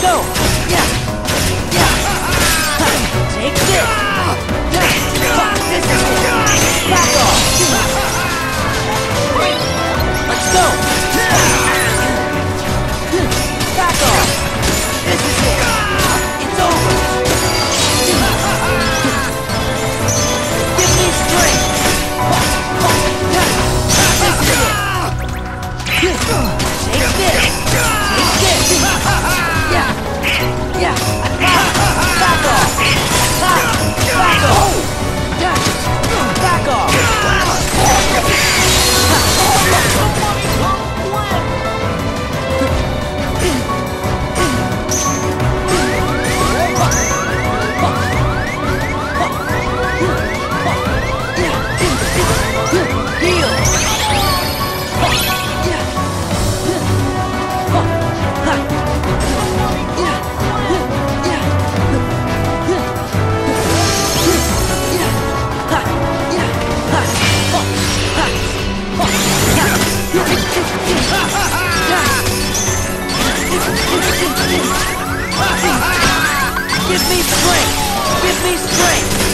go! Yeah! Yeah! Ha! Take this! Yeah! Ha! This is it! Back off! Let's go! Back off! This is it! It's over! Give me strength! This is it! Take this! Take this! Yeah! Yeah! Back off! Back off! Yeah! Back off! Give me strength! Give me strength!